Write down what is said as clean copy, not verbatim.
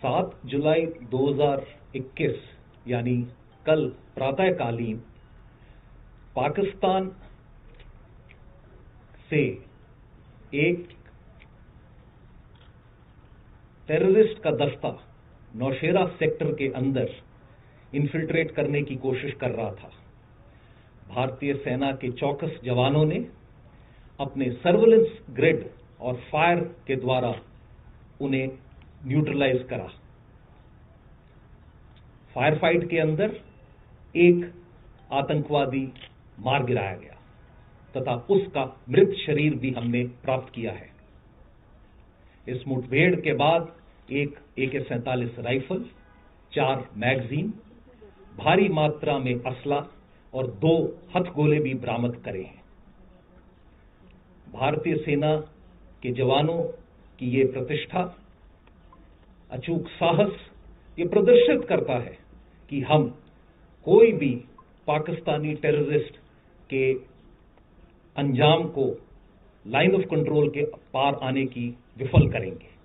7 जुलाई 2021 यानी कल प्रातःकालीन पाकिस्तान से एक टेररिस्ट का दस्ता नौशेरा सेक्टर के अंदर इन्फिल्ट्रेट करने की कोशिश कर रहा था। भारतीय सेना के चौकस जवानों ने अपने सर्विलेंस ग्रिड और फायर के द्वारा उन्हें न्यूट्रलाइज करा। फायर फाइट के अंदर एक आतंकवादी मार गिराया गया तथा उसका मृत शरीर भी हमने प्राप्त किया है। इस मुठभेड़ के बाद एक AK-47 राइफल, 4 मैगजीन, भारी मात्रा में असला और 2 हथगोले भी बरामद करे हैं। भारतीय सेना के जवानों की ये प्रतिष्ठा, अचूक साहस ये प्रदर्शित करता है कि हम कोई भी पाकिस्तानी टेररिस्ट के अंजाम को लाइन ऑफ कंट्रोल के पार आने की विफल करेंगे।